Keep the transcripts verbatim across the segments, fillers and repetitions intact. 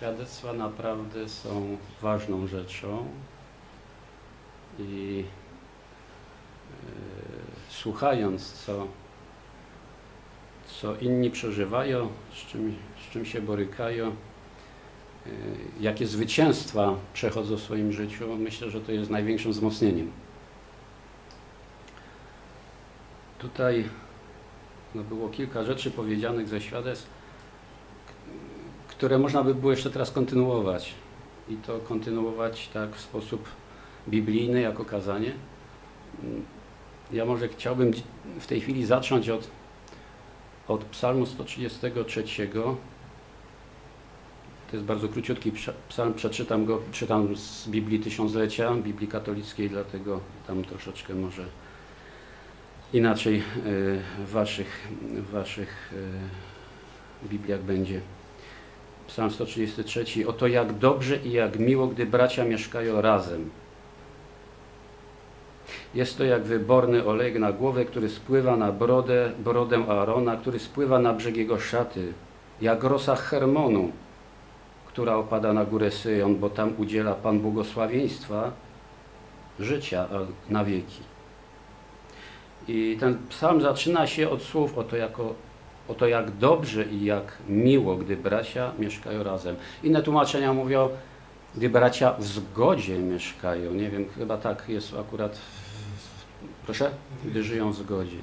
Świadectwa naprawdę są ważną rzeczą i yy, słuchając, co, co inni przeżywają, z czym, z czym się borykają, yy, jakie zwycięstwa przechodzą w swoim życiu, myślę, że to jest największym wzmocnieniem. Tutaj no, było kilka rzeczy powiedzianych ze świadectw, które można by było jeszcze teraz kontynuować i to kontynuować tak w sposób biblijny, jako kazanie. Ja może chciałbym w tej chwili zacząć od, od Psalmu sto trzydziestego trzeciego. To jest bardzo króciutki psalm, przeczytam go, czytam z Biblii Tysiąclecia, Biblii katolickiej, dlatego tam troszeczkę może inaczej w waszych, w waszych Bibliach będzie. Psalm sto trzydziesty trzeci. Oto jak dobrze i jak miło, gdy bracia mieszkają razem. Jest to jak wyborny olejek na głowę, który spływa na brodę, brodę Aarona, który spływa na brzeg jego szaty, jak rosa Hermonu, która opada na górę Syjon, bo tam udziela Pan błogosławieństwa, życia na wieki. I ten psalm zaczyna się od słów oto, jako, oto jak dobrze i jak miło, gdy bracia mieszkają razem. Inne tłumaczenia mówią, gdy bracia w zgodzie mieszkają. Nie wiem, chyba tak jest akurat, proszę, gdy żyją w zgodzie.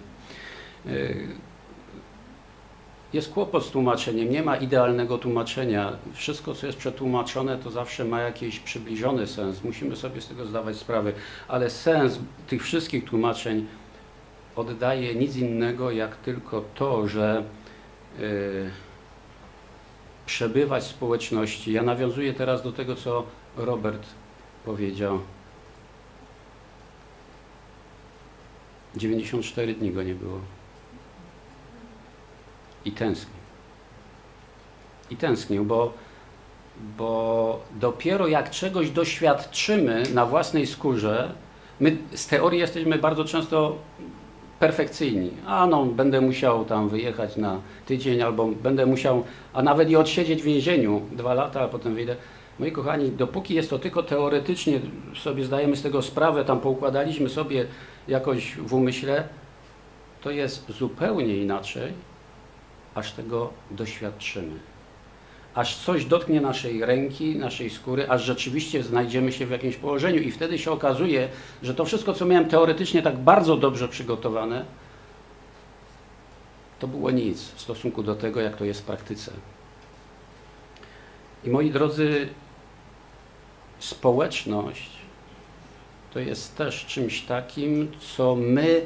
Jest kłopot z tłumaczeniem, nie ma idealnego tłumaczenia. Wszystko, co jest przetłumaczone, to zawsze ma jakiś przybliżony sens. Musimy sobie z tego zdawać sprawę, ale sens tych wszystkich tłumaczeń oddaje nic innego, jak tylko to, że yy, przebywać w społeczności. Ja nawiązuję teraz do tego, co Robert powiedział. dziewięćdziesiąt cztery dni go nie było. I tęsknił. I tęsknił, bo, bo dopiero jak czegoś doświadczymy na własnej skórze, my z teorii jesteśmy bardzo często perfekcyjni. A no, będę musiał tam wyjechać na tydzień, albo będę musiał, a nawet i odsiedzieć w więzieniu dwa lata, a potem wyjdę. Moi kochani, dopóki jest to tylko teoretycznie, sobie zdajemy z tego sprawę, tam poukładaliśmy sobie jakoś w umyśle, to jest zupełnie inaczej, aż tego doświadczymy. Aż coś dotknie naszej ręki, naszej skóry, aż rzeczywiście znajdziemy się w jakimś położeniu i wtedy się okazuje, że to wszystko, co miałem teoretycznie tak bardzo dobrze przygotowane, to było nic w stosunku do tego, jak to jest w praktyce. I moi drodzy, społeczność to jest też czymś takim, co my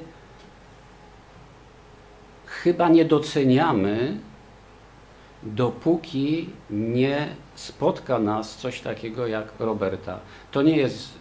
chyba nie doceniamy, dopóki nie spotka nas coś takiego jak Roberta. To nie jest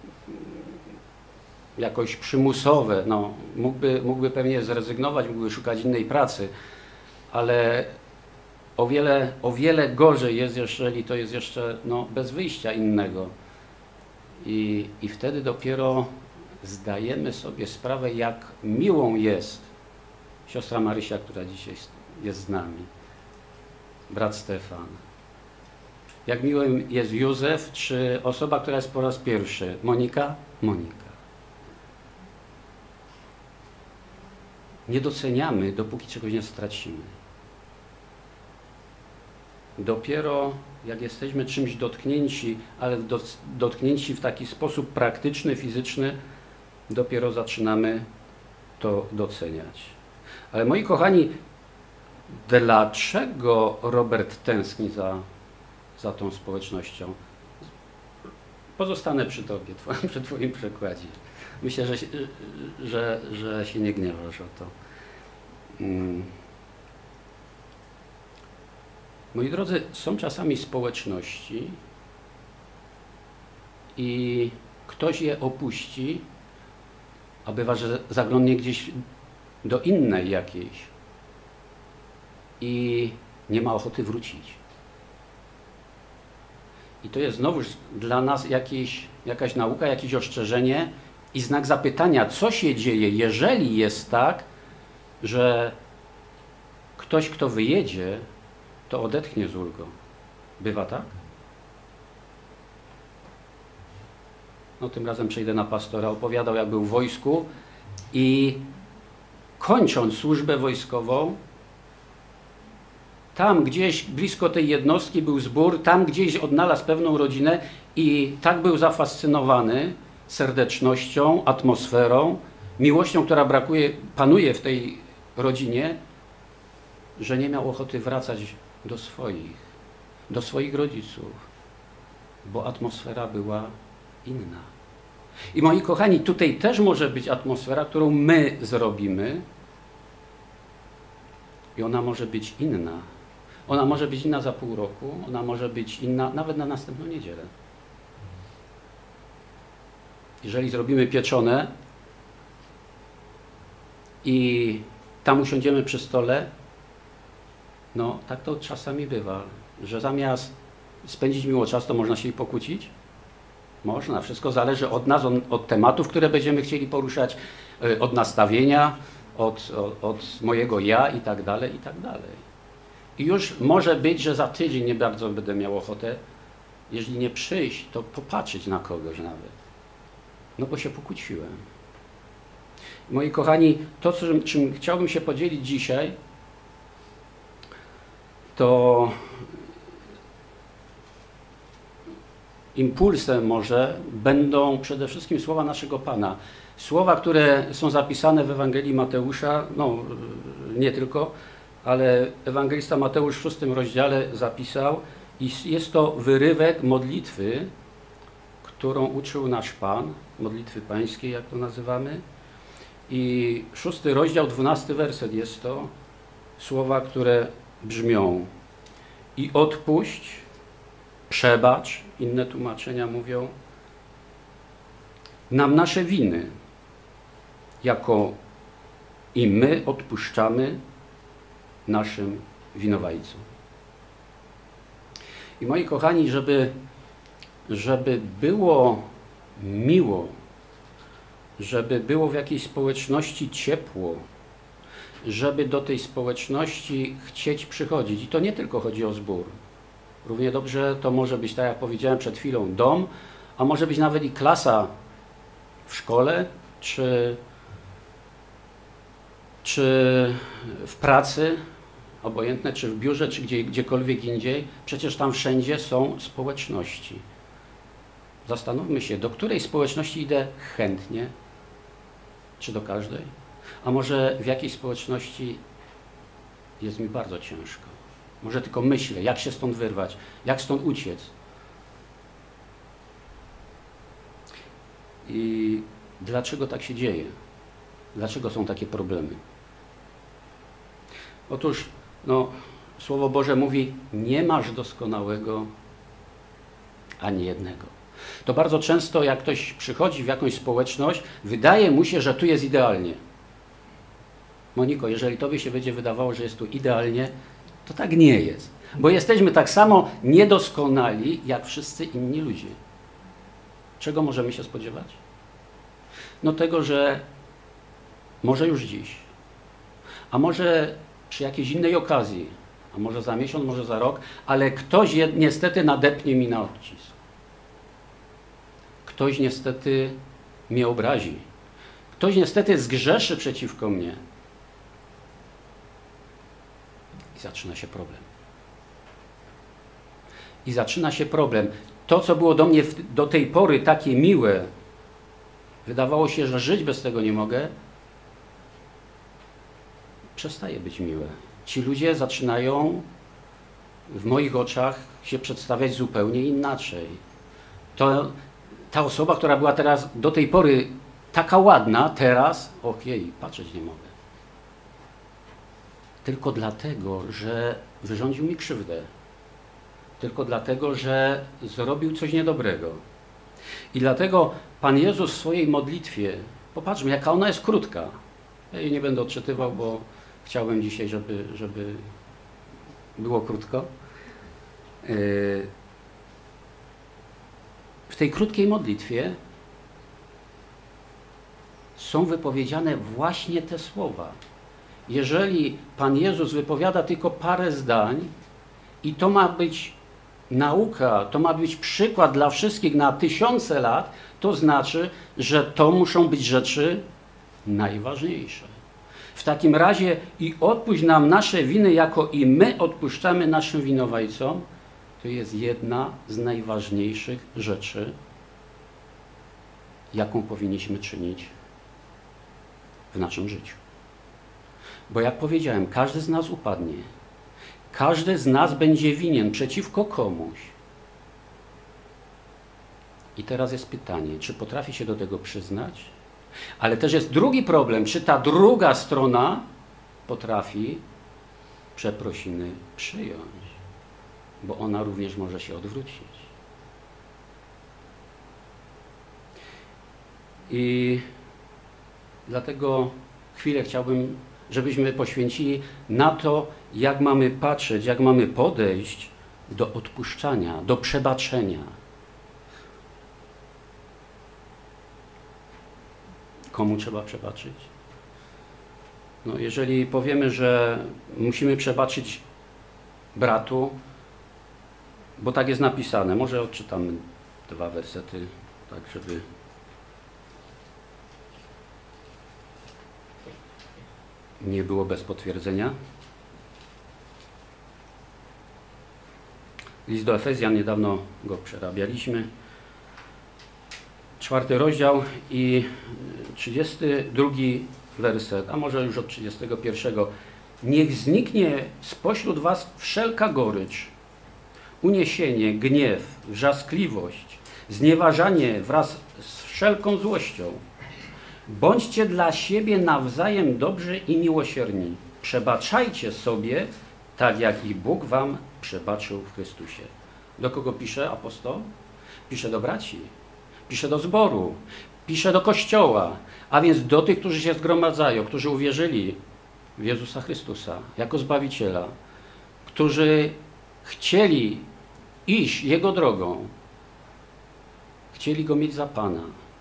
jakoś przymusowe, no, mógłby, mógłby pewnie zrezygnować, mógłby szukać innej pracy, ale o wiele, o wiele gorzej jest, jeżeli to jest jeszcze no, bez wyjścia innego. I, I wtedy dopiero zdajemy sobie sprawę, jak miłą jest siostra Marysia, która dzisiaj jest z nami. Brat Stefan. Jak miłym jest Józef, czy osoba, która jest po raz pierwszy? Monika? Monika. Nie doceniamy, dopóki czegoś nie stracimy. Dopiero jak jesteśmy czymś dotknięci, ale do, dotknięci w taki sposób praktyczny, fizyczny, dopiero zaczynamy to doceniać. Ale moi kochani, dlaczego Robert tęskni za, za tą społecznością? Pozostanę przy Tobie, przy Twoim przykładzie. Myślę, że, że, że się nie gniewasz o to. Hmm. Moi drodzy, są czasami społeczności i ktoś je opuści, a bywa, że zaglądnie gdzieś do innej jakiejś i nie ma ochoty wrócić. I to jest znowuż dla nas jakieś, jakaś nauka, jakieś ostrzeżenie i znak zapytania, co się dzieje, jeżeli jest tak, że ktoś, kto wyjedzie, to odetchnie z ulgą. Bywa tak? No tym razem przejdę na pastora. Opowiadał, jak był w wojsku i kończąc służbę wojskową, tam gdzieś blisko tej jednostki był zbór, tam gdzieś odnalazł pewną rodzinę i tak był zafascynowany serdecznością, atmosferą, miłością, która brakuje, panuje w tej rodzinie, że nie miał ochoty wracać do swoich, do swoich rodziców, bo atmosfera była inna. I moi kochani, tutaj też może być atmosfera, którą my zrobimy i ona może być inna. Ona może być inna za pół roku, ona może być inna nawet na następną niedzielę. Jeżeli zrobimy pieczone i tam usiądziemy przy stole, no tak to czasami bywa, że zamiast spędzić miło czas, to można się i pokłócić. Można, wszystko zależy od nas, od, od tematów, które będziemy chcieli poruszać, od nastawienia, od, od, od mojego ja i tak dalej, i tak dalej. I już może być, że za tydzień nie bardzo będę miał ochotę, jeżeli nie przyjść, to popatrzeć na kogoś nawet. No bo się pokłóciłem. Moi kochani, to, czym, czym chciałbym się podzielić dzisiaj, to impulsem może będą przede wszystkim słowa naszego Pana. Słowa, które są zapisane w Ewangelii Mateusza, no nie tylko, ale ewangelista Mateusz w szóstym rozdziale zapisał i jest to wyrywek modlitwy, którą uczył nasz Pan, modlitwy pańskiej, jak to nazywamy. I szósty rozdział, dwunasty werset jest to, słowa, które brzmią: i odpuść, przebacz, inne tłumaczenia mówią, nam nasze winy, jako i my odpuszczamy naszym winowajcom. I moi kochani, żeby, żeby było miło, żeby było w jakiejś społeczności ciepło, żeby do tej społeczności chcieć przychodzić. I to nie tylko chodzi o zbór. Równie dobrze to może być, tak jak powiedziałem przed chwilą, dom, a może być nawet i klasa w szkole, czy, czy w pracy, obojętne, czy w biurze, czy gdzie, gdziekolwiek indziej. Przecież tam wszędzie są społeczności. Zastanówmy się, do której społeczności idę chętnie, czy do każdej? A może w jakiej społeczności jest mi bardzo ciężko? Może tylko myślę, jak się stąd wyrwać, jak stąd uciec. I dlaczego tak się dzieje? Dlaczego są takie problemy? Otóż, no, Słowo Boże mówi, nie masz doskonałego ani jednego. To bardzo często, jak ktoś przychodzi w jakąś społeczność, wydaje mu się, że tu jest idealnie. Moniko, jeżeli tobie się będzie wydawało, że jest tu idealnie, to tak nie jest. Bo jesteśmy tak samo niedoskonali, jak wszyscy inni ludzie. Czego możemy się spodziewać? No tego, że może już dziś, a może przy jakiejś innej okazji, a może za miesiąc, może za rok, ale ktoś je, niestety nadepnie mi na odcisk. Ktoś niestety mnie obrazi. Ktoś niestety zgrzeszy przeciwko mnie. I zaczyna się problem. I zaczyna się problem. To, co było do mnie w, do tej pory takie miłe, wydawało się, że żyć bez tego nie mogę, przestaje być miłe. Ci ludzie zaczynają w moich oczach się przedstawiać zupełnie inaczej. To ta osoba, która była teraz do tej pory taka ładna, teraz, ojej, patrzeć nie mogę. Tylko dlatego, że wyrządził mi krzywdę. Tylko dlatego, że zrobił coś niedobrego. I dlatego Pan Jezus w swojej modlitwie, popatrzmy, jaka ona jest krótka. Ja jej nie będę odczytywał, bo chciałbym dzisiaj, żeby, żeby było krótko. W tej krótkiej modlitwie są wypowiedziane właśnie te słowa. Jeżeli Pan Jezus wypowiada tylko parę zdań i to ma być nauka, to ma być przykład dla wszystkich na tysiące lat, to znaczy, że to muszą być rzeczy najważniejsze. W takim razie i odpuść nam nasze winy, jako i my odpuszczamy naszym winowajcom, to jest jedna z najważniejszych rzeczy, jaką powinniśmy czynić w naszym życiu. Bo jak powiedziałem, każdy z nas upadnie. Każdy z nas będzie winien przeciwko komuś. I teraz jest pytanie, czy potrafi się do tego przyznać? Ale też jest drugi problem, czy ta druga strona potrafi przeprosiny przyjąć, bo ona również może się odwrócić. I dlatego chwilę chciałbym, żebyśmy poświęcili na to, jak mamy patrzeć, jak mamy podejść do odpuszczania, do przebaczenia. Komu trzeba przebaczyć? No, jeżeli powiemy, że musimy przebaczyć bratu, bo tak jest napisane, może odczytamy dwa wersety, tak żeby... nie było bez potwierdzenia. List do Efezjan, niedawno go przerabialiśmy. Czwarty rozdział i trzydziesty drugi werset, a może już od trzydziestego pierwszego. Niech zniknie spośród was wszelka gorycz, uniesienie, gniew, wrzaskliwość, znieważanie wraz z wszelką złością. Bądźcie dla siebie nawzajem dobrzy i miłosierni. Przebaczajcie sobie, tak jak i Bóg wam przebaczył w Chrystusie. Do kogo pisze apostoł? Pisze do braci, pisze do zboru, pisze do Kościoła, a więc do tych, którzy się zgromadzają, którzy uwierzyli w Jezusa Chrystusa jako Zbawiciela, którzy chcieli iść Jego drogą, chcieli Go mieć za Pana.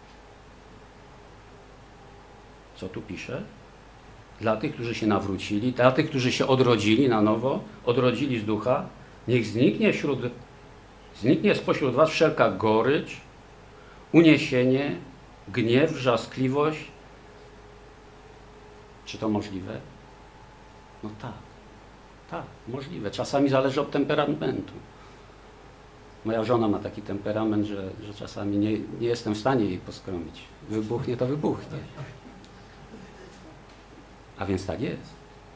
Co tu pisze? Dla tych, którzy się nawrócili, dla tych, którzy się odrodzili na nowo, odrodzili z ducha, niech zniknie wśród, zniknie spośród was wszelka gorycz, uniesienie, gniew, wrzaskliwość. Czy to możliwe? No tak, tak, możliwe. Czasami zależy od temperamentu. Moja żona ma taki temperament, że, że czasami nie, nie jestem w stanie jej poskromić. Wybuchnie, to wybuchnie. A więc tak jest.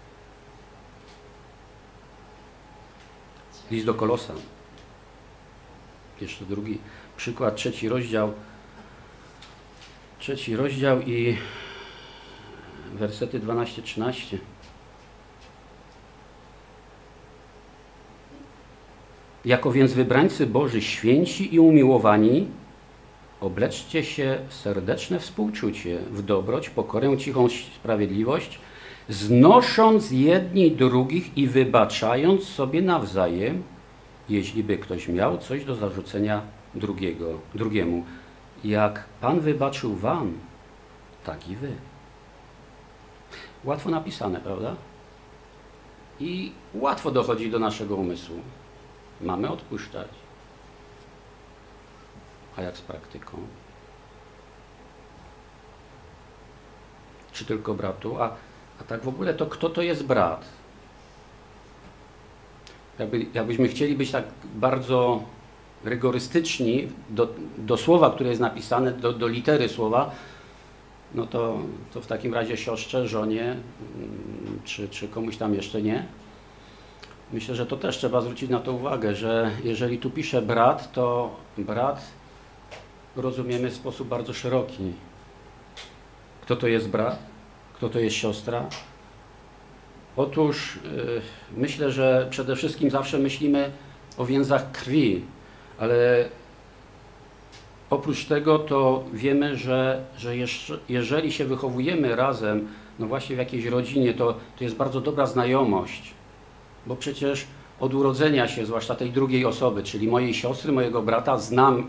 List do Kolosan. Jeszcze drugi przykład, trzeci rozdział. Trzeci rozdział i wersety dwanaście trzynaście. Jako więc wybrańcy Boży, święci i umiłowani, obleczcie się w serdeczne współczucie, w dobroć, pokorę, cichą sprawiedliwość, znosząc jedni drugich i wybaczając sobie nawzajem, jeśli by ktoś miał coś do zarzucenia drugiego, drugiemu. Jak Pan wybaczył wam, tak i wy. Łatwo napisane, prawda? I łatwo dochodzi do naszego umysłu. Mamy odpuszczać. A jak z praktyką? Czy tylko bratu? A, a tak w ogóle to kto to jest brat? Jakby, jakbyśmy chcieli być tak bardzo rygorystyczni do, do słowa, które jest napisane, do, do litery słowa, no to, to w takim razie siostrze, żonie, czy, czy komuś tam jeszcze nie. Myślę, że to też trzeba zwrócić na to uwagę, że jeżeli tu pisze brat, to brat rozumiemy w sposób bardzo szeroki. Kto to jest brat? Kto to jest siostra? Otóż yy, myślę, że przede wszystkim zawsze myślimy o więzach krwi, ale oprócz tego to wiemy, że, że jeszcze, jeżeli się wychowujemy razem, no właśnie w jakiejś rodzinie, to, to jest bardzo dobra znajomość, bo przecież od urodzenia się, zwłaszcza tej drugiej osoby, czyli mojej siostry, mojego brata, znam,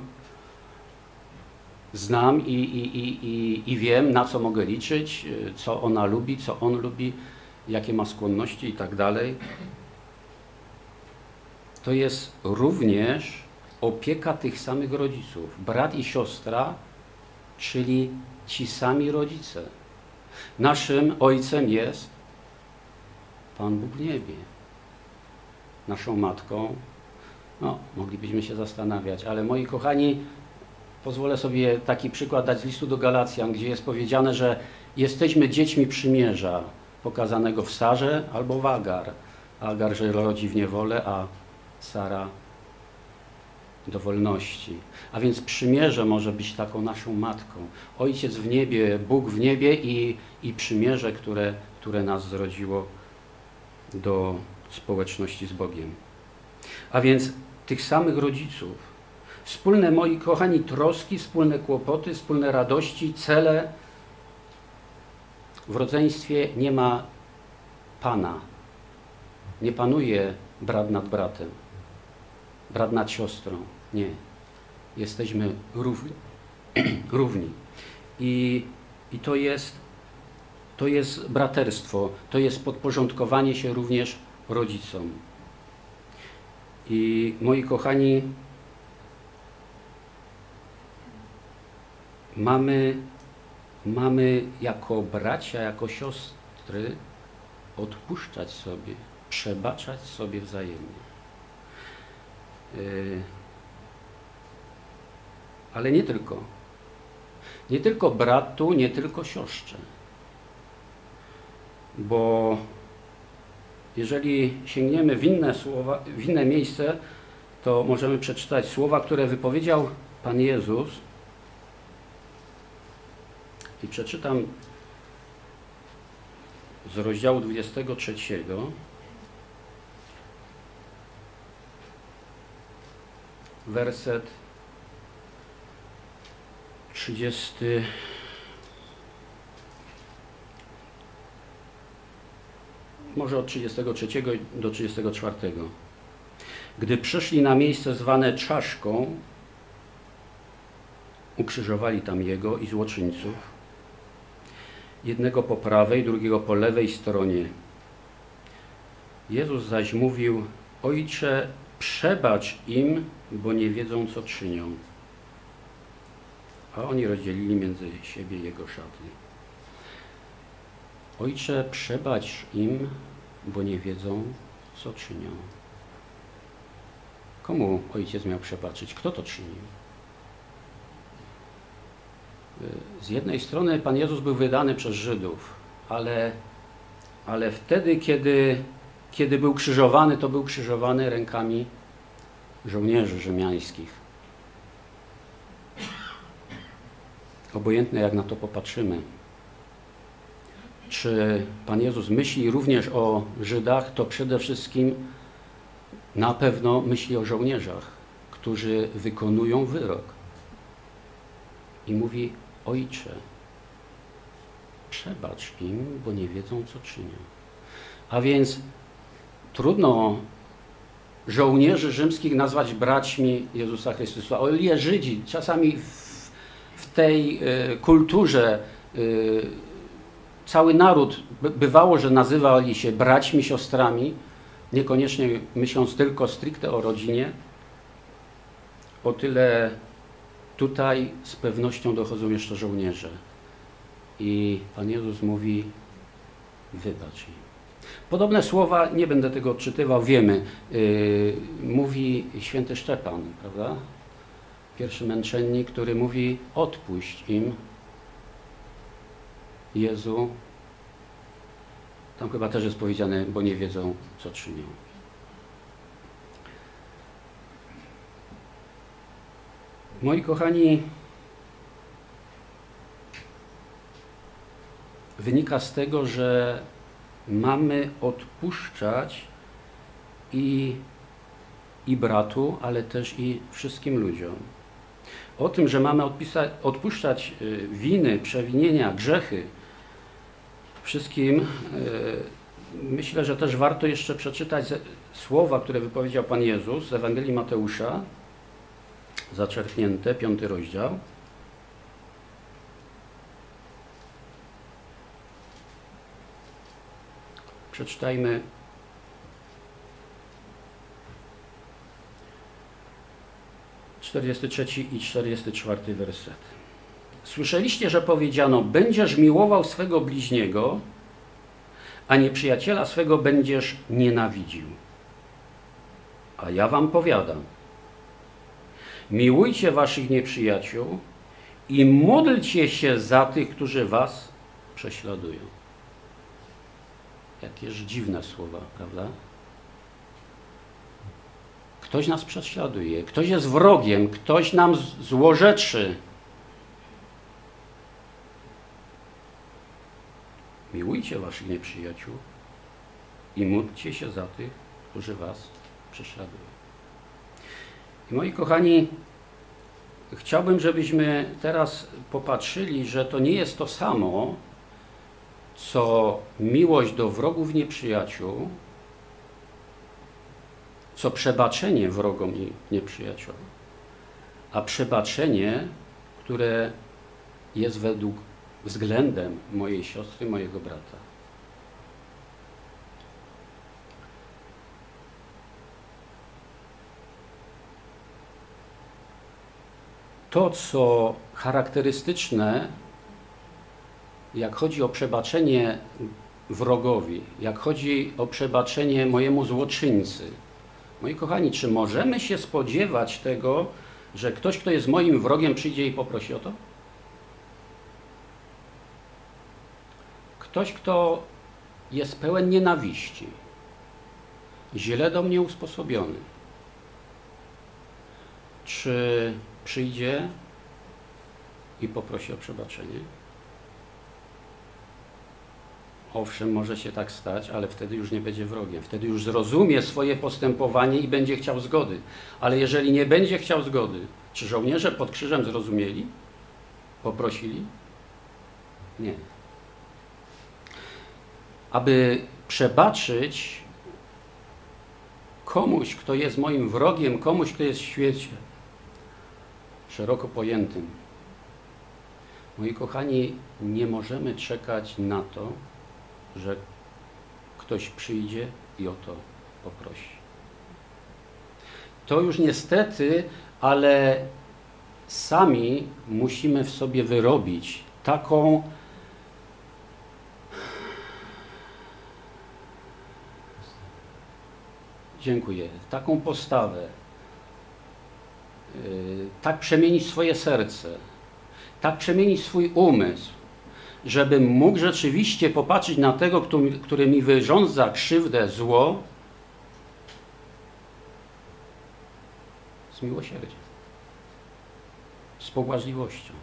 znam i, i, i, i, i wiem, na co mogę liczyć, co ona lubi, co on lubi, jakie ma skłonności i tak dalej. to jest również opieka tych samych rodziców. Brat i siostra, czyli ci sami rodzice. Naszym ojcem jest Pan Bóg w niebie. Naszą matką, no, moglibyśmy się zastanawiać, ale moi kochani, pozwolę sobie taki przykład dać z listu do Galacjan, gdzie jest powiedziane, że jesteśmy dziećmi przymierza, pokazanego w Sarze albo w Agar. Agar, że rodzi w niewolę, a Sara do wolności. A więc przymierze może być taką naszą matką. Ojciec w niebie, Bóg w niebie i, i przymierze, które, które nas zrodziło do społeczności z Bogiem. A więc tych samych rodziców. Wspólne, moi kochani, troski, wspólne kłopoty, wspólne radości, cele. W rodzeństwie nie ma pana. Nie panuje brat nad bratem, brat nad siostrą. Nie. Jesteśmy równi. równi. I, i to jest, to jest braterstwo, to jest podporządkowanie się również rodzicom. I moi kochani, mamy, mamy jako bracia, jako siostry odpuszczać sobie, przebaczać sobie wzajemnie. Yy, ale nie tylko. Nie tylko bratu, nie tylko siostrze. Bo jeżeli sięgniemy w inne słowa, w inne miejsce, to możemy przeczytać słowa, które wypowiedział Pan Jezus. I przeczytam z rozdziału dwudziestego trzeciego. Werset trzydziesty. Może od trzydziestego trzeciego do trzydziestego czwartego. Gdy przyszli na miejsce zwane Czaszką, ukrzyżowali tam Jego i złoczyńców, jednego po prawej, drugiego po lewej stronie. Jezus zaś mówił: Ojcze, przebacz im, bo nie wiedzą, co czynią. A oni rozdzielili między siebie Jego szaty. Ojcze, przebacz im, bo nie wiedzą, co czynią. Komu Ojciec miał przebaczyć? Kto to czynił? Z jednej strony Pan Jezus był wydany przez Żydów, ale, ale wtedy, kiedy, kiedy był krzyżowany, to był krzyżowany rękami żołnierzy rzymiańskich. Obojętne jak na to popatrzymy. Czy Pan Jezus myśli również o Żydach, to przede wszystkim na pewno myśli o żołnierzach, którzy wykonują wyrok. I mówi: Ojcze, przebacz im, bo nie wiedzą, co czynią. A więc trudno żołnierzy rzymskich nazwać braćmi Jezusa Chrystusa. O ile Żydzi czasami w, w tej y, kulturze y, cały naród bywało, że nazywali się braćmi, siostrami, niekoniecznie myśląc tylko stricte o rodzinie, o tyle tutaj z pewnością dochodzą jeszcze żołnierze. I Pan Jezus mówi: wybacz im. Podobne słowa, nie będę tego odczytywał, wiemy, yy, mówi święty Szczepan, prawda? Pierwszy męczennik, który mówi: odpuść im, Jezu. Tam chyba też jest powiedziane, bo nie wiedzą, co czynią. Moi kochani, wynika z tego, że mamy odpuszczać i, i bratu, ale też i wszystkim ludziom. O tym, że mamy odpisać, odpuszczać winy, przewinienia, grzechy wszystkim, myślę, że też warto jeszcze przeczytać słowa, które wypowiedział Pan Jezus z Ewangelii Mateusza, zaczerpnięte, piąty rozdział. Przeczytajmy czterdziesty trzeci i czterdziesty czwarty werset. Słyszeliście, że powiedziano, będziesz miłował swego bliźniego, a nieprzyjaciela swego będziesz nienawidził. A ja wam powiadam, miłujcie waszych nieprzyjaciół i módlcie się za tych, którzy was prześladują. Jakież dziwne słowa, prawda? Ktoś nas prześladuje, ktoś jest wrogiem, ktoś nam złorzeczy. Miłujcie waszych nieprzyjaciół i módlcie się za tych, którzy was prześladują. I moi kochani, chciałbym, żebyśmy teraz popatrzyli, że to nie jest to samo, co miłość do wrogów nieprzyjaciół, co przebaczenie wrogom i nieprzyjaciołom, a przebaczenie, które jest według względem mojej siostry, mojego brata. To, co charakterystyczne, jak chodzi o przebaczenie wrogowi, jak chodzi o przebaczenie mojemu złoczyńcy. Moi kochani, czy możemy się spodziewać tego, że ktoś, kto jest moim wrogiem, przyjdzie i poprosi o to? Ktoś, kto jest pełen nienawiści, źle do mnie usposobiony, czy przyjdzie i poprosi o przebaczenie? Owszem, może się tak stać, ale wtedy już nie będzie wrogiem. Wtedy już zrozumie swoje postępowanie i będzie chciał zgody. Ale jeżeli nie będzie chciał zgody, czy żołnierze pod krzyżem zrozumieli? Poprosili? Nie. Aby przebaczyć komuś, kto jest moim wrogiem, komuś, kto jest w świecie szeroko pojętym, moi kochani, nie możemy czekać na to, że ktoś przyjdzie i o to poprosi. To już niestety, ale sami musimy w sobie wyrobić taką dziękuję, taką postawę, yy, tak przemienić swoje serce, tak przemienić swój umysł, żebym mógł rzeczywiście popatrzeć na tego, który, który mi wyrządza krzywdę, zło, z miłosierdziem, z pobłażliwością.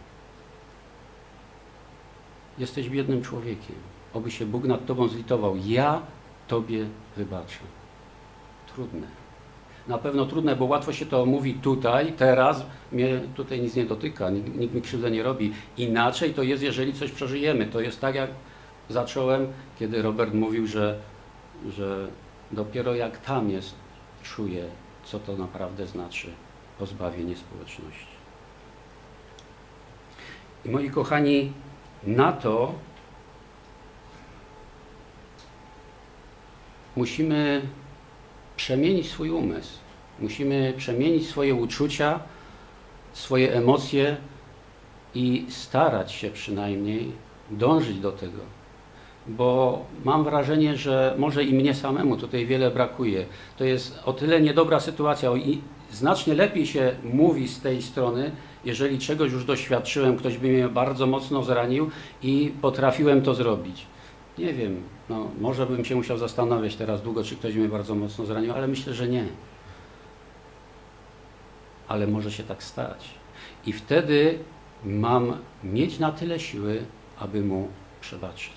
Jesteś biednym człowiekiem, oby się Bóg nad tobą zlitował. Ja tobie wybaczę. Trudne. Na pewno trudne, bo łatwo się to mówi tutaj, teraz, mnie tutaj nic nie dotyka, nikt, nikt mi krzywdę nie robi. Inaczej to jest, jeżeli coś przeżyjemy. To jest tak, jak zacząłem, kiedy Robert mówił, że, że dopiero jak tam jest, czuję, co to naprawdę znaczy pozbawienie społeczności. I moi kochani, na to musimy przemienić swój umysł. Musimy przemienić swoje uczucia, swoje emocje i starać się przynajmniej dążyć do tego. Bo mam wrażenie, że może i mnie samemu tutaj wiele brakuje. To jest o tyle niedobra sytuacja i znacznie lepiej się mówi z tej strony, jeżeli czegoś już doświadczyłem, ktoś by mnie bardzo mocno zranił i potrafiłem to zrobić. Nie wiem, no, może bym się musiał zastanawiać teraz długo, czy ktoś mnie bardzo mocno zranił, ale myślę, że nie. Ale może się tak stać. I wtedy mam mieć na tyle siły, aby mu przebaczyć.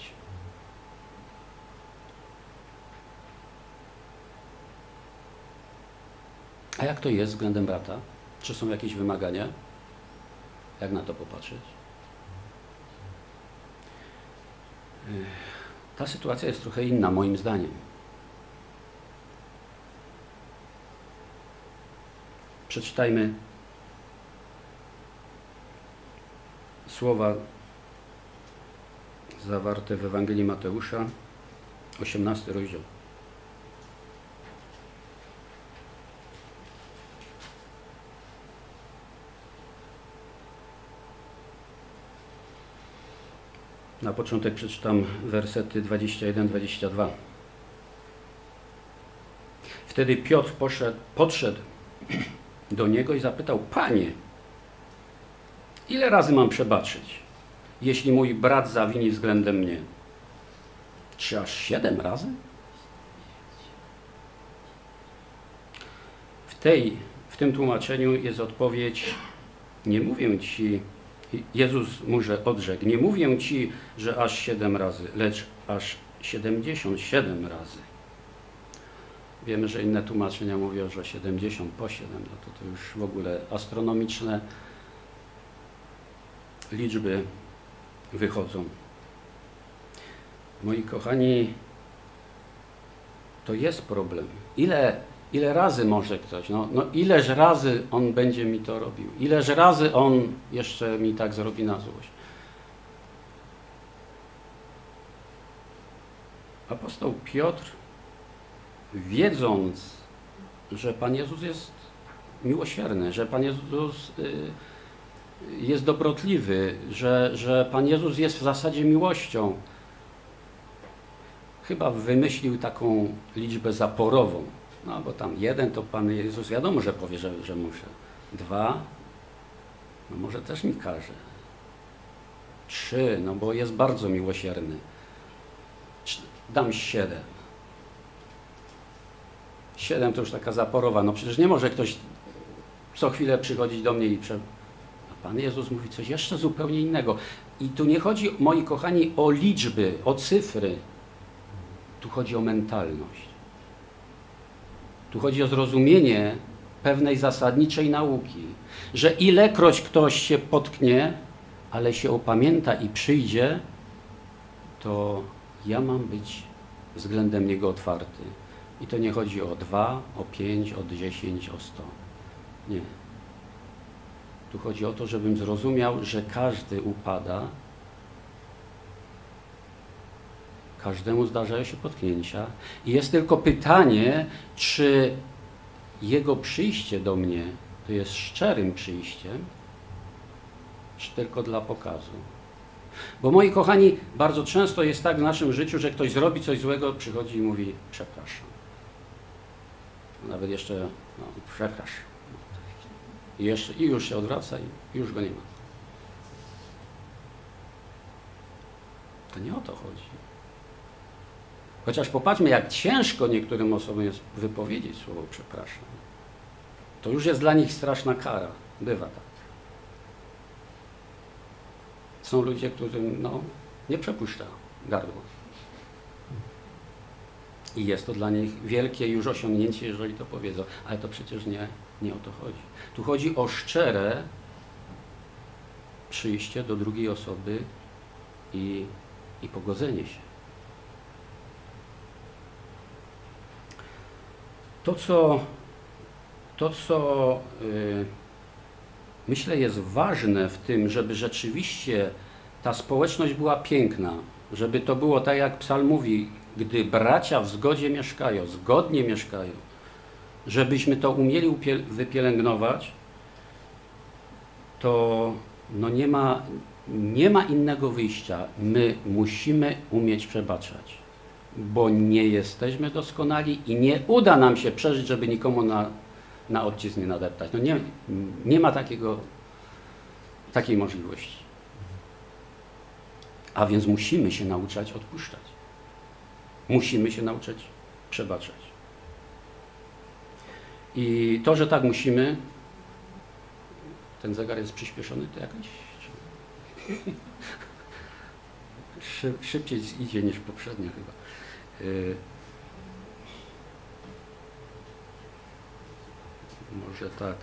A jak to jest względem brata? Czy są jakieś wymagania? Jak na to popatrzeć? Ta sytuacja jest trochę inna, moim zdaniem. Przeczytajmy słowa zawarte w Ewangelii Mateusza, osiemnasty rozdział. Na początek przeczytam wersety dwadzieścia jeden dwadzieścia dwa. Wtedy Piotr poszedł, podszedł do niego i zapytał: Panie, ile razy mam przebaczyć, jeśli mój brat zawini względem mnie? Czy aż siedem razy? W, tej, w tym tłumaczeniu jest odpowiedź: nie mówię ci, Jezus mu że odrzekł, nie mówię ci, że aż siedem razy, lecz aż siedemdziesiąt siedem razy. Wiemy, że inne tłumaczenia mówią, że siedemdziesiąt po siedem, no to, to już w ogóle astronomiczne liczby wychodzą. Moi kochani, to jest problem. Ile, ile razy może ktoś, no, no ileż razy on będzie mi to robił, ileż razy on jeszcze mi tak zrobi na złość. Apostoł Piotr, wiedząc, że Pan Jezus jest miłosierny, że Pan Jezus jest dobrotliwy, że, że Pan Jezus jest w zasadzie miłością, chyba wymyślił taką liczbę zaporową. No bo tam jeden to Pan Jezus wiadomo, że powie, że, że muszę. Dwa, no może też mi każe. Trzy, no bo jest bardzo miłosierny. Dam siedem. Siedem to już taka zaporowa. No przecież nie może ktoś co chwilę przychodzić do mnie i prze... A Pan Jezus mówi coś jeszcze zupełnie innego. I tu nie chodzi, moi kochani, o liczby, o cyfry. Tu chodzi o mentalność. Tu chodzi o zrozumienie pewnej zasadniczej nauki, że ilekroć ktoś się potknie, ale się opamięta i przyjdzie, to ja mam być względem niego otwarty. I to nie chodzi o dwa, o pięć, o dziesięć, o sto. Nie. Tu chodzi o to, żebym zrozumiał, że każdy upada, każdemu zdarzają się potknięcia i jest tylko pytanie, czy jego przyjście do mnie to jest szczerym przyjściem, czy tylko dla pokazu. Bo moi kochani, bardzo często jest tak w naszym życiu, że ktoś zrobi coś złego, przychodzi i mówi: przepraszam. Nawet jeszcze, no, przepraszam. I, jeszcze, I już się odwraca i już go nie ma. To nie o to chodzi. Chociaż popatrzmy, jak ciężko niektórym osobom jest wypowiedzieć słowo przepraszam. To już jest dla nich straszna kara. Bywa tak. Są ludzie, którym no, nie przepuszcza gardło. I jest to dla nich wielkie już osiągnięcie, jeżeli to powiedzą. Ale to przecież nie, nie o to chodzi. Tu chodzi o szczere przyjście do drugiej osoby i, i pogodzenie się. To, co, to, co yy, myślę jest ważne w tym, żeby rzeczywiście ta społeczność była piękna, żeby to było tak, jak Psalm mówi, gdy bracia w zgodzie mieszkają, zgodnie mieszkają, żebyśmy to umieli wypielęgnować, to no nie ma, nie ma innego wyjścia. My musimy umieć przebaczać, bo nie jesteśmy doskonali i nie uda nam się przeżyć, żeby nikomu na, na odcisk nie nadeptać. No nie, nie ma takiego, takiej możliwości. A więc musimy się nauczać odpuszczać. Musimy się nauczyć przebaczać. I to, że tak musimy, ten zegar jest przyspieszony, to jakoś Szyb, szybciej idzie niż poprzednio chyba. Yy, może tak.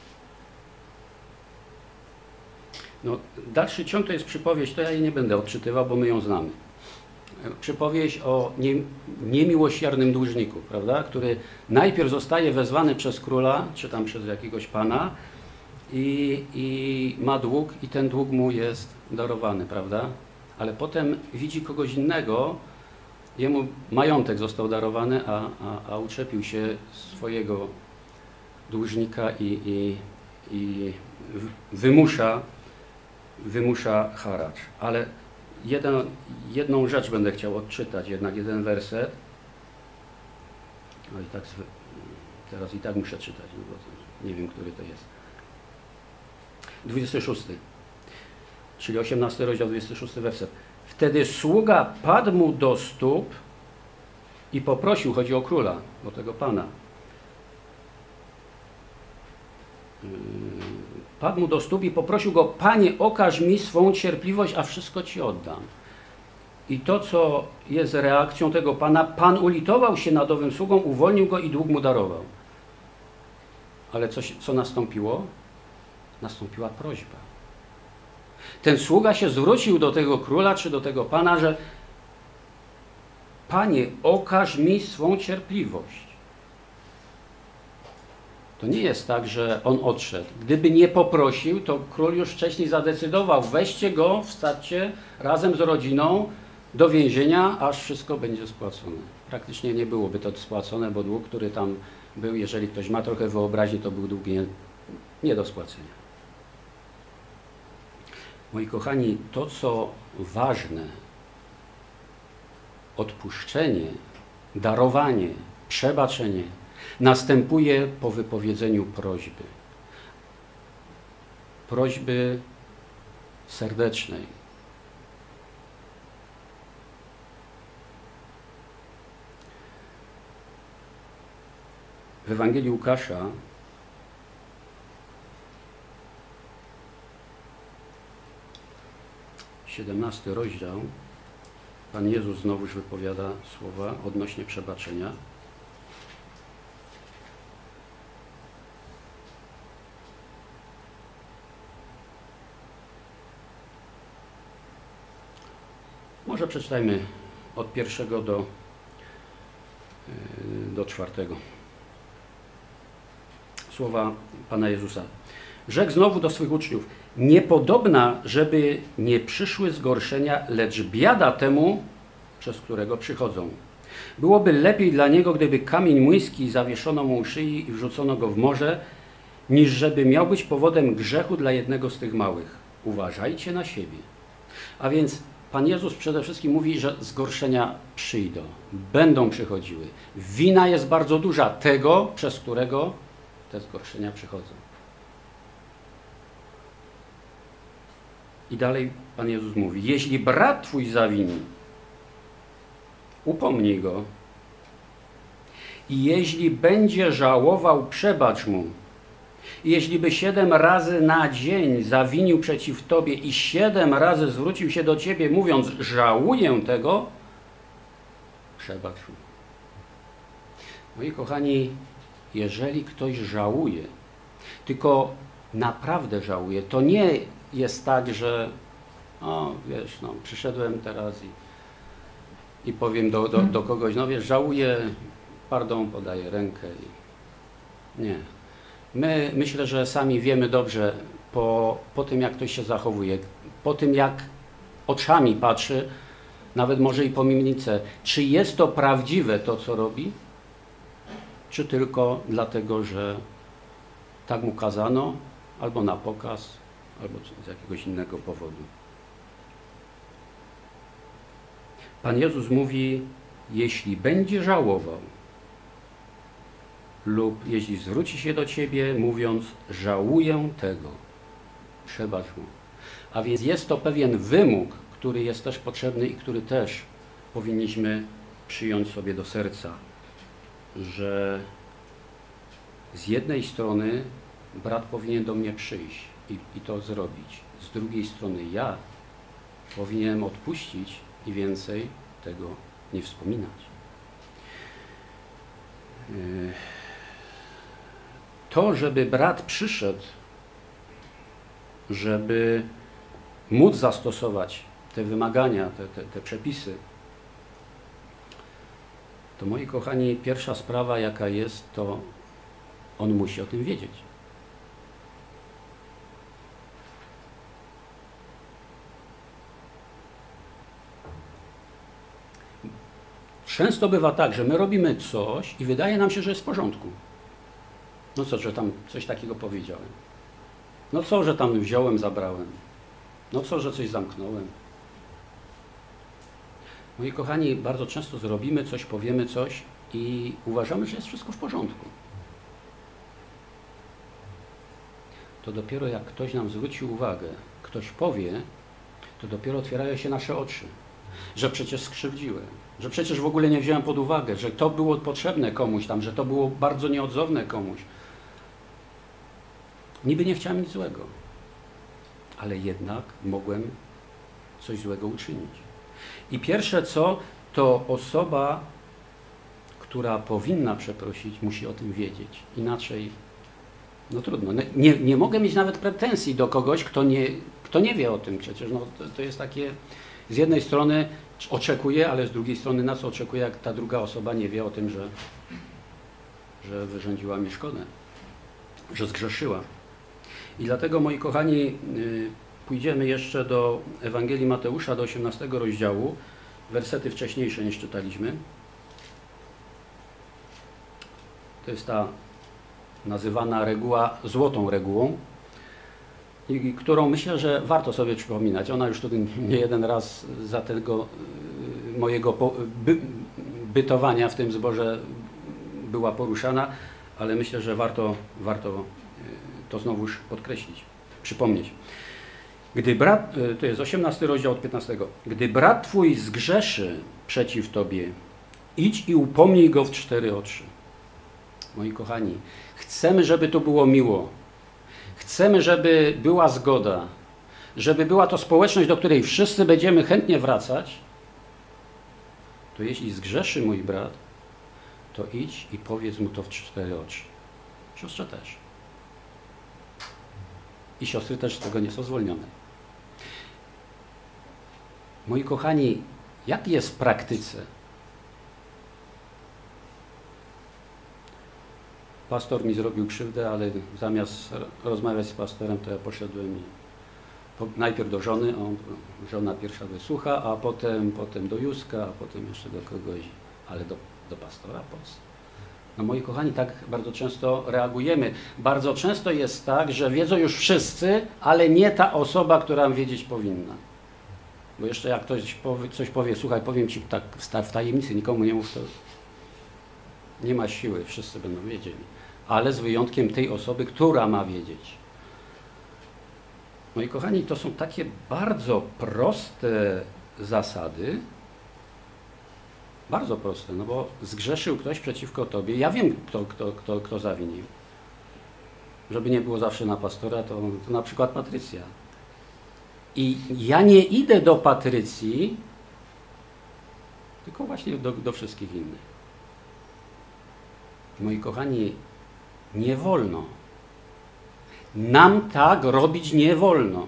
No, dalszy ciąg to jest przypowieść, to ja jej nie będę odczytywał, bo my ją znamy. Przypowieść o nie, niemiłosiernym dłużniku, prawda? Który najpierw zostaje wezwany przez króla, czy tam przez jakiegoś pana i, i ma dług i ten dług mu jest darowany, prawda? Ale potem widzi kogoś innego, jemu majątek został darowany, a, a, a uczepił się swojego dłużnika i, i, i wymusza, wymusza haracz. Ale jeden, jedną rzecz będę chciał odczytać, jednak jeden werset. No i tak teraz i tak muszę czytać, no bo nie wiem, który to jest. dwudziesty szósty, czyli osiemnasty rozdział, dwudziesty szósty werset. Wtedy sługa padł mu do stóp i poprosił, chodzi o króla, o tego pana. Padł mu do stóp i poprosił go: Panie, okaż mi swą cierpliwość, a wszystko Ci oddam. I to, co jest reakcją tego pana, Pan ulitował się nad owym sługą, uwolnił go i dług mu darował. Ale co, co nastąpiło? Nastąpiła prośba. Ten sługa się zwrócił do tego króla, czy do tego pana, że Panie, okaż mi swą cierpliwość. To nie jest tak, że on odszedł. Gdyby nie poprosił, to król już wcześniej zadecydował: weźcie go, wstawcie razem z rodziną do więzienia, aż wszystko będzie spłacone. Praktycznie nie byłoby to spłacone, bo dług, który tam był, jeżeli ktoś ma trochę wyobraźni, to był dług nie, nie do spłacenia. Moi kochani, to co ważne, odpuszczenie, darowanie, przebaczenie następuje po wypowiedzeniu prośby. Prośby serdecznej. W Ewangelii Łukasza siedemnasty rozdział, Pan Jezus znowuż wypowiada słowa odnośnie przebaczenia. Może przeczytajmy od pierwszego do, do czwartego. Słowa Pana Jezusa. Rzekł znowu do swych uczniów: niepodobna, żeby nie przyszły zgorszenia, lecz biada temu, przez którego przychodzą. Byłoby lepiej dla niego, gdyby kamień młyński zawieszono mu u szyi i wrzucono go w morze, niż żeby miał być powodem grzechu dla jednego z tych małych. Uważajcie na siebie. A więc Pan Jezus przede wszystkim mówi, że zgorszenia przyjdą, będą przychodziły. Wina jest bardzo duża tego, przez którego te zgorszenia przychodzą. I dalej Pan Jezus mówi: jeśli brat twój zawini, upomnij go, i jeśli będzie żałował, przebacz mu. I jeśli by siedem razy na dzień zawinił przeciw tobie i siedem razy zwrócił się do ciebie, mówiąc: żałuję tego, przebacz mu. Moi kochani, jeżeli ktoś żałuje, tylko naprawdę żałuje, to nie jest tak, że o, wiesz, no, przyszedłem teraz i, i powiem do, do, do kogoś: no wiesz, żałuję, pardon, podaję rękę. I... Nie. My myślę, że sami wiemy dobrze po, po tym, jak ktoś się zachowuje, po tym, jak oczami patrzy, nawet może i po mimice, czy jest to prawdziwe to, co robi, czy tylko dlatego, że tak mu kazano, albo na pokaz, albo z jakiegoś innego powodu. Pan Jezus mówi: jeśli będzie żałował lub jeśli zwróci się do ciebie, mówiąc: żałuję tego, przebacz mu. A więc jest to pewien wymóg, który jest też potrzebny i który też powinniśmy przyjąć sobie do serca, że z jednej strony brat powinien do mnie przyjść i, i to zrobić. Z drugiej strony ja powinienem odpuścić i więcej tego nie wspominać. To, żeby brat przyszedł, żeby móc zastosować te wymagania, te, te, te przepisy, to moi kochani, pierwsza sprawa jaka jest, to on musi o tym wiedzieć. Często bywa tak, że my robimy coś i wydaje nam się, że jest w porządku. No co, że tam coś takiego powiedziałem? No co, że tam wziąłem, zabrałem? No co, że coś zamknąłem? Moi kochani, bardzo często zrobimy coś, powiemy coś i uważamy, że jest wszystko w porządku. To dopiero jak ktoś nam zwróci uwagę, ktoś powie, to dopiero otwierają się nasze oczy, że przecież skrzywdziłem, że przecież w ogóle nie wziąłem pod uwagę, że to było potrzebne komuś tam, że to było bardzo nieodzowne komuś. Niby nie chciałem nic złego, ale jednak mogłem coś złego uczynić. I pierwsze co, to osoba, która powinna przeprosić, musi o tym wiedzieć. Inaczej, no trudno. Nie, nie mogę mieć nawet pretensji do kogoś, kto nie, kto nie wie o tym przecież. No, to, to jest takie, z jednej strony oczekuję, ale z drugiej strony nas oczekuje, jak ta druga osoba nie wie o tym, że, że wyrządziła mi szkodę, że zgrzeszyła. I dlatego, moi kochani, pójdziemy jeszcze do Ewangelii Mateusza, do osiemnastego rozdziału, wersety wcześniejsze niż czytaliśmy. To jest ta nazywana reguła złotą regułą, i którą myślę, że warto sobie przypominać. Ona już tutaj nie jeden raz za tego mojego by, bytowania w tym zborze była poruszana, ale myślę, że warto, warto to znowuż podkreślić, przypomnieć. Gdy brat, to jest osiemnasty rozdział od piętnastego. Gdy brat twój zgrzeszy przeciw tobie, idź i upomnij go w cztery oczy. Moi kochani, chcemy, żeby to było miło. Chcemy, żeby była zgoda, żeby była to społeczność, do której wszyscy będziemy chętnie wracać. To jeśli zgrzeszy mój brat, to idź i powiedz mu to w cztery oczy. Siostrze też. I siostry też z tego nie są zwolnione. Moi kochani, jak jest w praktyce? Pastor mi zrobił krzywdę, ale zamiast rozmawiać z pastorem, to ja poszedłem i po, najpierw do żony, on, żona pierwsza wysłucha, a potem, potem do Józka, a potem jeszcze do kogoś, ale do, do pastora po co? No moi kochani, tak bardzo często reagujemy. Bardzo często jest tak, że wiedzą już wszyscy, ale nie ta osoba, która wiedzieć powinna. Bo jeszcze jak ktoś powie, coś powie, słuchaj, powiem ci tak w tajemnicy, nikomu nie mów, to nie ma siły, wszyscy będą wiedzieli. Ale z wyjątkiem tej osoby, która ma wiedzieć. Moi kochani, to są takie bardzo proste zasady, bardzo proste, no bo zgrzeszył ktoś przeciwko tobie. Ja wiem, kto, kto, kto, kto zawinił. Żeby nie było zawsze na pastora, to, to na przykład Patrycja. I ja nie idę do Patrycji, tylko właśnie do, do wszystkich innych. Moi kochani, nie wolno. Nam tak robić nie wolno.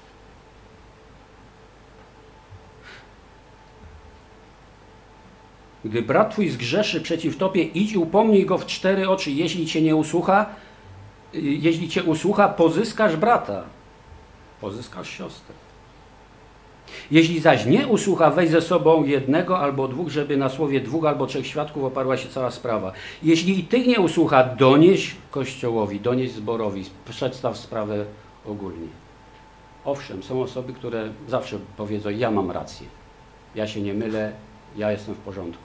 Gdy brat twój zgrzeszy przeciw tobie, idź i upomnij go w cztery oczy. Jeśli cię nie usłucha, jeśli cię usłucha, pozyskasz brata, pozyskasz siostrę. Jeśli zaś nie usłucha, weź ze sobą jednego albo dwóch, żeby na słowie dwóch albo trzech świadków oparła się cała sprawa. Jeśli i tych nie usłucha, donieś Kościołowi, donieś zborowi, przedstaw sprawę ogólnie. Owszem, są osoby, które zawsze powiedzą, ja mam rację, ja się nie mylę, ja jestem w porządku.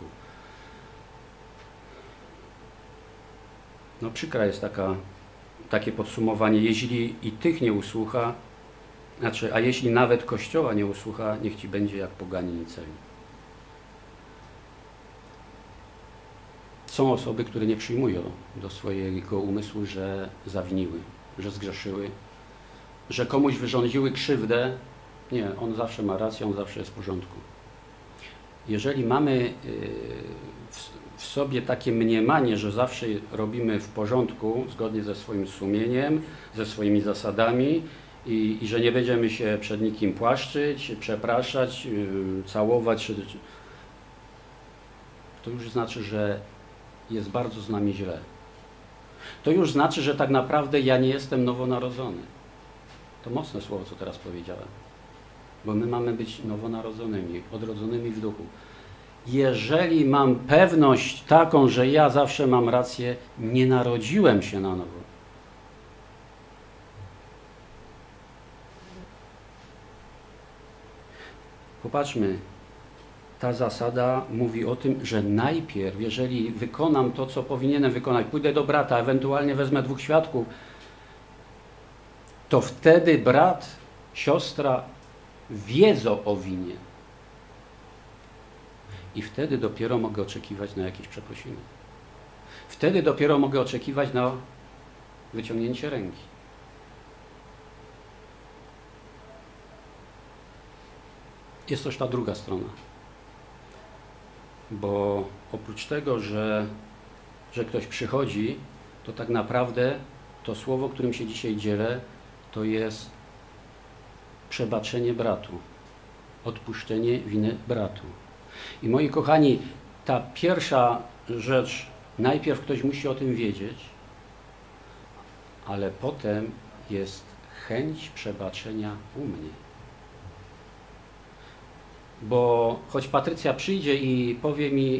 No przykra jest taka, takie podsumowanie, jeśli i tych nie usłucha, znaczy, a jeśli nawet Kościoła nie usłucha, niech ci będzie jak poganin i celni. Są osoby, które nie przyjmują do swojego umysłu, że zawiniły, że zgrzeszyły, że komuś wyrządziły krzywdę. Nie, on zawsze ma rację, on zawsze jest w porządku. Jeżeli mamy w sobie takie mniemanie, że zawsze robimy w porządku, zgodnie ze swoim sumieniem, ze swoimi zasadami, I, i że nie będziemy się przed nikim płaszczyć, przepraszać, yy, całować, to już znaczy, że jest bardzo z nami źle. To już znaczy, że tak naprawdę ja nie jestem nowonarodzony. To mocne słowo, co teraz powiedziałem. Bo my mamy być nowonarodzonymi, odrodzonymi w duchu. Jeżeli mam pewność taką, że ja zawsze mam rację, nie narodziłem się na nowo. Popatrzmy, ta zasada mówi o tym, że najpierw, jeżeli wykonam to, co powinienem wykonać, pójdę do brata, ewentualnie wezmę dwóch świadków, to wtedy brat, siostra wiedzą o winie. I wtedy dopiero mogę oczekiwać na jakieś przeprosiny. Wtedy dopiero mogę oczekiwać na wyciągnięcie ręki. Jest też ta druga strona. Bo oprócz tego, że, że ktoś przychodzi, to tak naprawdę to słowo, którym się dzisiaj dzielę, to jest przebaczenie bratu, odpuszczenie winy bratu. I moi kochani, ta pierwsza rzecz, najpierw ktoś musi o tym wiedzieć, ale potem jest chęć przebaczenia u mnie. Bo choć Patrycja przyjdzie i powie mi,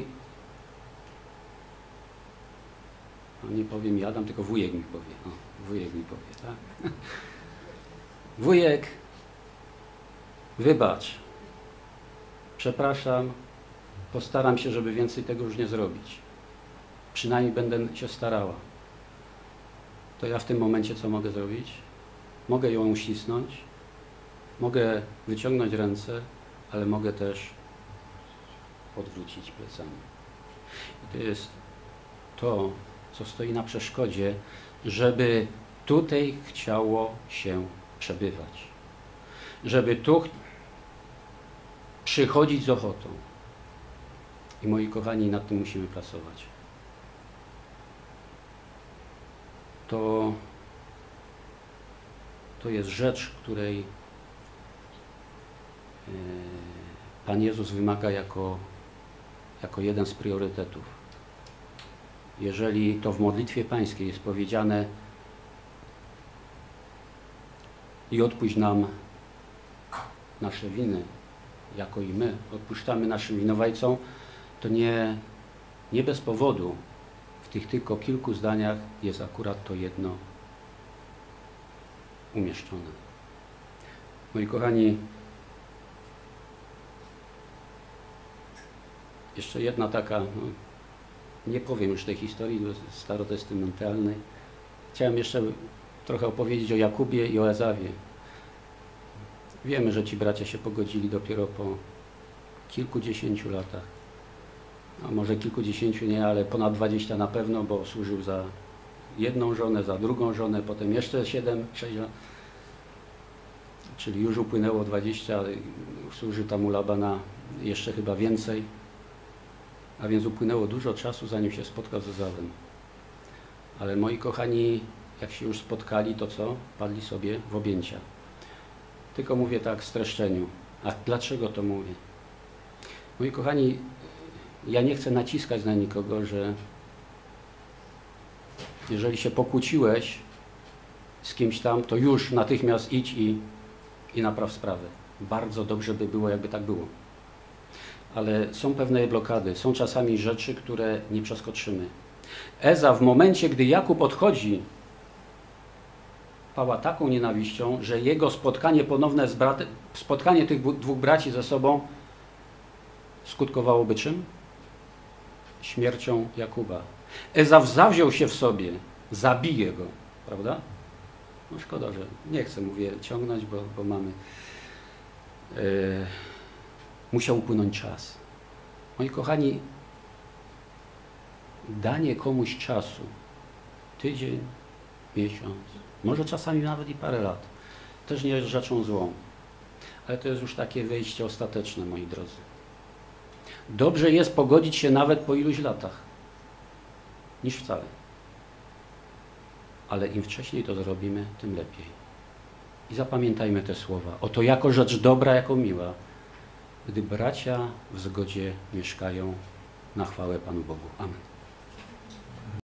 no nie powie mi Adam, tylko wujek mi powie, o, wujek mi powie, tak? Wujek, wybacz, przepraszam, postaram się, żeby więcej tego już nie zrobić. Przynajmniej będę się starała. To ja w tym momencie co mogę zrobić? Mogę ją uścisnąć, mogę wyciągnąć ręce, ale mogę też odwrócić plecami. I to jest to, co stoi na przeszkodzie, żeby tutaj chciało się przebywać. Żeby tu przychodzić z ochotą. I moi kochani, nad tym musimy pracować. To, to jest rzecz, której Pan Jezus wymaga jako, jako jeden z priorytetów. Jeżeli to w modlitwie pańskiej jest powiedziane i odpuść nam nasze winy, jako i my odpuszczamy naszym winowajcom, to nie, nie bez powodu w tych tylko kilku zdaniach jest akurat to jedno umieszczone. Moi kochani, jeszcze jedna taka, no, nie powiem już tej historii starotestamentalnej. Chciałem jeszcze trochę opowiedzieć o Jakubie i o Ezawie. Wiemy, że ci bracia się pogodzili dopiero po kilkudziesięciu latach. A może kilkudziesięciu nie, ale ponad dwadzieścia na pewno, bo służył za jedną żonę, za drugą żonę, potem jeszcze siedem, sześć lat. Czyli już upłynęło dwadzieścia, służy tam u Labana jeszcze chyba więcej. A więc upłynęło dużo czasu, zanim się spotkał z Ezawem. Ale moi kochani, jak się już spotkali, to co? Padli sobie w objęcia. Tylko mówię tak w streszczeniu. A dlaczego to mówię? Moi kochani, ja nie chcę naciskać na nikogo, że jeżeli się pokłóciłeś z kimś tam, to już natychmiast idź i, i napraw sprawę. Bardzo dobrze by było, jakby tak było. Ale są pewne blokady, są czasami rzeczy, które nie przeskoczymy. Eza w momencie, gdy Jakub odchodzi, pała taką nienawiścią, że jego spotkanie ponowne z bratem, spotkanie tych dwóch braci ze sobą skutkowałoby czym? Śmiercią Jakuba. Ezaw zawziął się w sobie, zabije go, prawda? No szkoda, że nie chcę, mówię, ciągnąć, bo, bo mamy... Yy, musiał upłynąć czas. Moi kochani, danie komuś czasu, tydzień, miesiąc, może czasami nawet i parę lat, też nie jest rzeczą złą. Ale to jest już takie wyjście ostateczne, moi drodzy. Dobrze jest pogodzić się nawet po iluś latach, niż wcale. Ale im wcześniej to zrobimy, tym lepiej. I zapamiętajmy te słowa. Oto jako rzecz dobra, jako miła, gdy bracia w zgodzie mieszkają na chwałę Panu Bogu. Amen.